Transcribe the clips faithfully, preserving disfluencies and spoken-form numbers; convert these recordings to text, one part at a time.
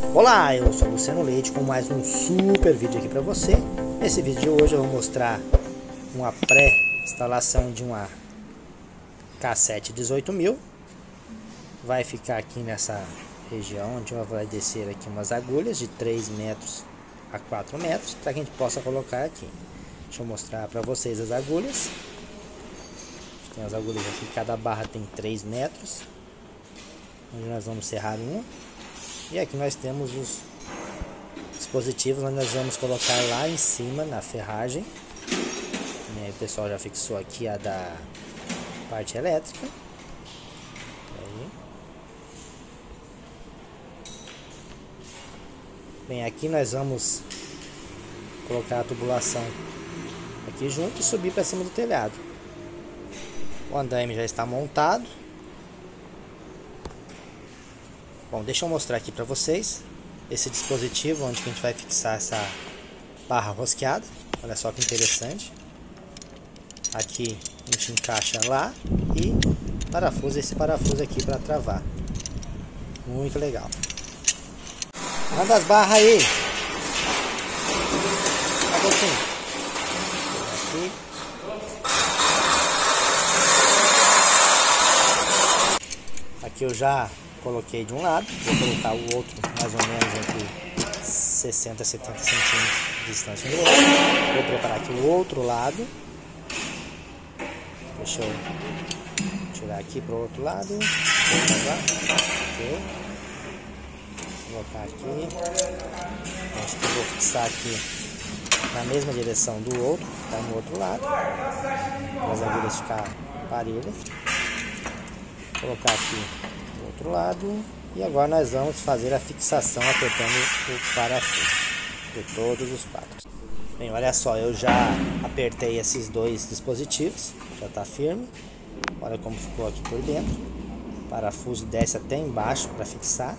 Olá, eu sou o Luciano Leite com mais um super vídeo aqui para você. Nesse vídeo de hoje eu vou mostrar uma pré-instalação de uma cassete dezoito mil. Vai ficar aqui nessa região onde vai descer aqui umas agulhas de três metros a quatro metros para que a gente possa colocar aqui. Deixa eu mostrar para vocês as agulhas. Tem as agulhas aqui, cada barra tem três metros, onde nós vamos serrar uma. E aqui nós temos os dispositivos onde nós vamos colocar lá em cima na ferragem. O pessoal já fixou aqui a da parte elétrica. Aí. Bem, aqui nós vamos colocar a tubulação aqui junto e subir para cima do telhado. O andaime já está montado. Bom, deixa eu mostrar aqui para vocês esse dispositivo onde a gente vai fixar essa barra rosqueada. Olha só que interessante. Aqui a gente encaixa lá e parafusa esse parafuso aqui para travar. Muito legal. Manda as barras aí. Cadê o fim? Aqui. Aqui eu já coloquei de um lado, vou colocar o outro mais ou menos entre sessenta a setenta centímetros de distância do outro. Vou preparar aqui o outro lado. Deixa eu tirar aqui para o outro lado. Okay. Colocar aqui. Acho que eu vou fixar aqui na mesma direção do outro, tá no outro lado, para as agulhas ficarem parelhas. Colocar aqui do outro lado. E agora nós vamos fazer a fixação apertando o parafuso de todos os quatro. Bem, olha só, eu já apertei esses dois dispositivos, já está firme. Olha como ficou aqui por dentro. O parafuso desce até embaixo para fixar.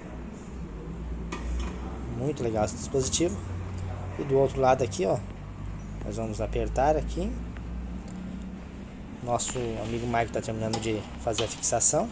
Muito legal esse dispositivo. E do outro lado aqui, ó, nós vamos apertar aqui. Nosso amigo Marco está terminando de fazer a fixação.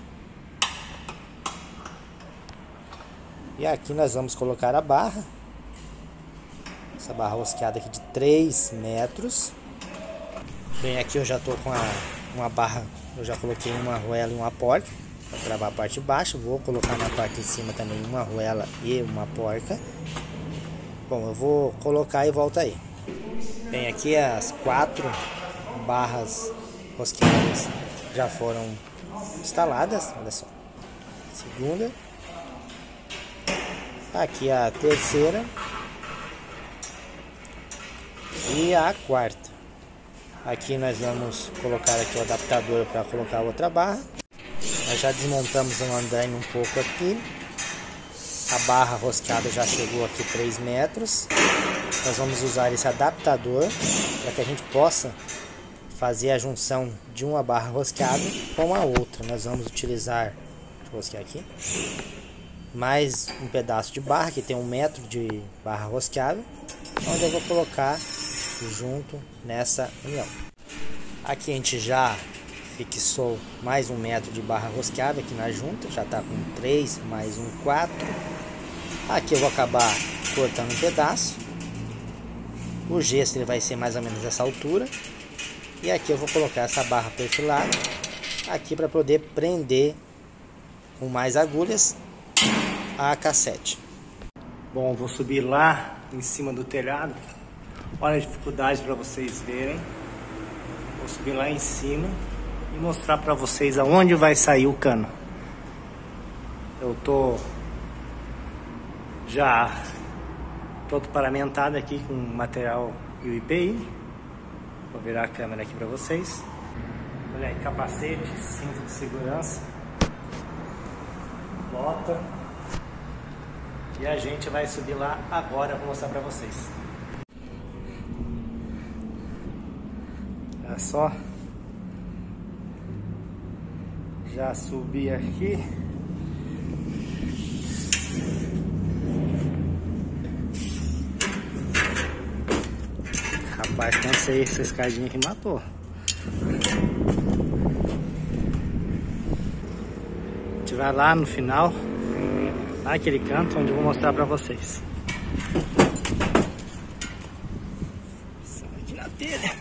E aqui nós vamos colocar a barra. Essa barra rosqueada aqui de três metros. Bem, aqui eu já estou com a, uma barra. Eu já coloquei uma arruela e uma porca para travar a parte de baixo. Vou colocar na parte de cima também uma arruela e uma porca. Bom, eu vou colocar e volto aí. Bem, aqui as quatro barras rosqueadas já foram instaladas. Olha só. Segunda. Aqui a terceira. E a quarta. Aqui nós vamos colocar aqui o adaptador para colocar outra barra. Nós já desmontamos o andaime um pouco aqui. A barra rosqueada já chegou aqui três metros. Nós vamos usar esse adaptador para que a gente possa fazer a junção de uma barra rosqueada com a outra. Nós vamos utilizar, deixa eu rosquear aqui, mais um pedaço de barra que tem um metro de barra rosqueada, onde eu vou colocar junto nessa união. Aqui a gente já fixou mais um metro de barra rosqueada aqui na junta, já está com três mais um quatro. Aqui eu vou acabar cortando um pedaço. O gesso ele vai ser mais ou menos dessa altura. E aqui eu vou colocar essa barra perfilada aqui para poder prender com mais agulhas a cassete. Bom, vou subir lá em cima do telhado. Olha a dificuldade para vocês verem. Vou subir lá em cima e mostrar para vocês aonde vai sair o cano. Eu tô já todo paramentado aqui com material U I P I. Vou virar a câmera aqui para vocês. Olha aí, capacete, cinto de segurança, bota. E a gente vai subir lá agora, vou mostrar para vocês. Olha só. Já subi aqui. Rapaz, cansei, essa escadinha aqui matou. A gente vai lá no final, aquele canto onde eu vou mostrar pra vocês. Aqui na telha.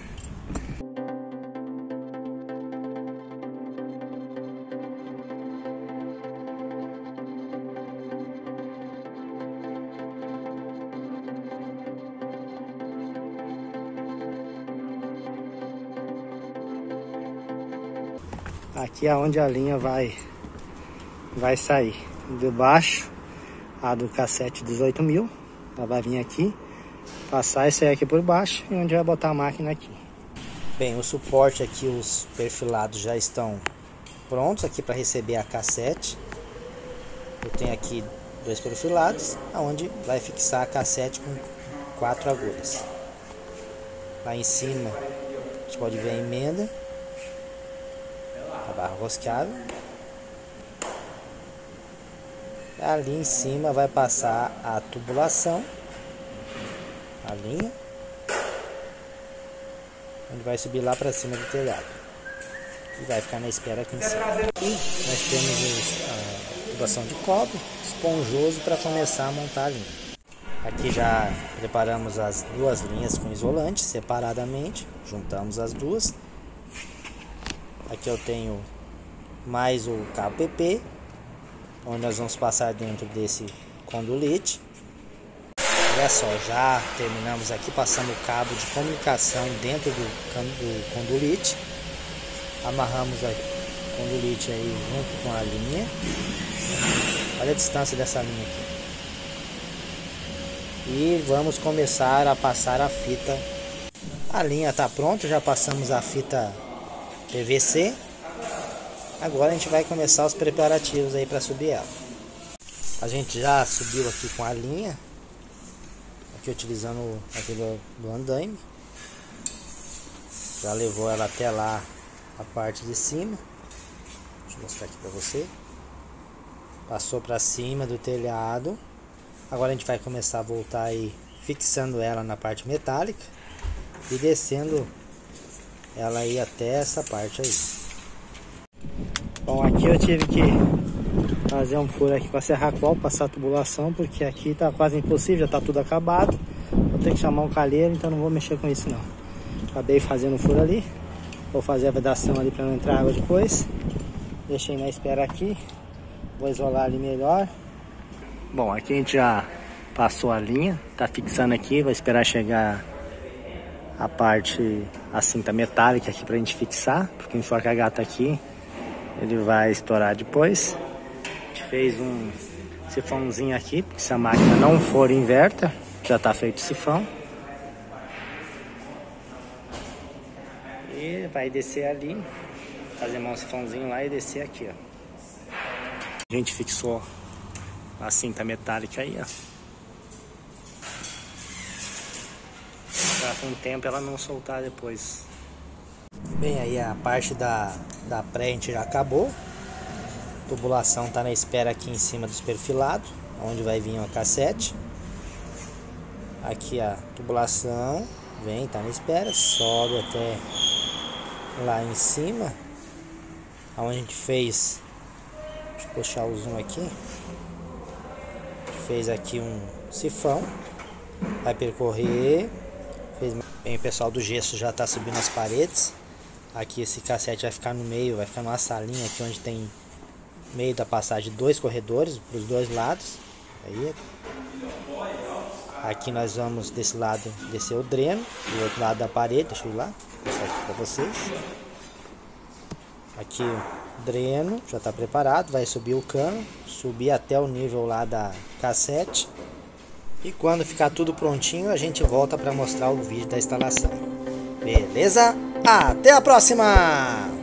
Aqui é onde a linha vai vai sair. De baixo, a do cassete dezoito mil. Ela vai vir aqui, passar e sair aqui por baixo, e onde vai botar a máquina aqui. Bem, o suporte aqui, os perfilados já estão prontos aqui para receber a cassete. Eu tenho aqui dois perfilados, onde vai fixar a cassete com quatro agulhas. Lá em cima, a gente pode ver a emenda, a barra rosqueada. Ali em cima vai passar a tubulação, a linha, onde vai subir lá para cima do telhado e vai ficar na espera aqui em cima. E nós temos a tubulação de cobre esponjoso para começar a montar a linha. Aqui já preparamos as duas linhas com isolante separadamente, juntamos as duas. Aqui eu tenho mais o cabo P P, onde nós vamos passar dentro desse condulite. Olha só, já terminamos aqui passando o cabo de comunicação dentro do, do condulite. Amarramos o condulite aí junto com a linha. Olha a distância dessa linha aqui. E vamos começar a passar a fita. A linha está pronta, já passamos a fita P V C. Agora a gente vai começar os preparativos aí para subir ela. A gente já subiu aqui com a linha, aqui utilizando aquele do andaime. Já levou ela até lá, a parte de cima. Deixa eu mostrar aqui para você. Passou para cima do telhado. Agora a gente vai começar a voltar aí, fixando ela na parte metálica e descendo ela aí até essa parte aí. Bom, aqui eu tive que fazer um furo aqui para serrar qual, passar a tubulação, porque aqui tá quase impossível, já tá tudo acabado. Vou ter que chamar um calheiro, então não vou mexer com isso não. Acabei fazendo um furo ali, vou fazer a vedação ali para não entrar água depois. Deixei na espera aqui, vou isolar ali melhor. Bom, aqui a gente já passou a linha, tá fixando aqui, vou esperar chegar a parte, a cinta metálica aqui pra gente fixar, porque o enforca gata aqui ele vai estourar depois. A gente fez um sifãozinho aqui, porque se a máquina não for inverter, já tá feito o sifão. E vai descer ali, fazer um sifãozinho lá e descer aqui, ó. A gente fixou a cinta metálica aí, ó. Pra com o tempo ela não soltar depois. Bem, aí a parte da, da pré a gente já acabou. A tubulação tá na espera aqui em cima dos perfilados, onde vai vir a cassete. Aqui a tubulação vem, tá na espera, sobe até lá em cima, onde a gente fez, deixa eu puxar o zoom aqui, a gente fez aqui um sifão, vai percorrer, fez... Bem, o pessoal do gesso já tá subindo as paredes. Aqui esse cassete vai ficar no meio, vai ficar numa salinha aqui onde tem meio da passagem dois corredores para os dois lados. Aí, aqui nós vamos desse lado descer o dreno, do outro lado da parede, deixa eu ir lá, vou mostrar aqui para vocês. Aqui o dreno já está preparado, vai subir o cano, subir até o nível lá da cassete. E quando ficar tudo prontinho, a gente volta para mostrar o vídeo da instalação. Beleza? Até a próxima!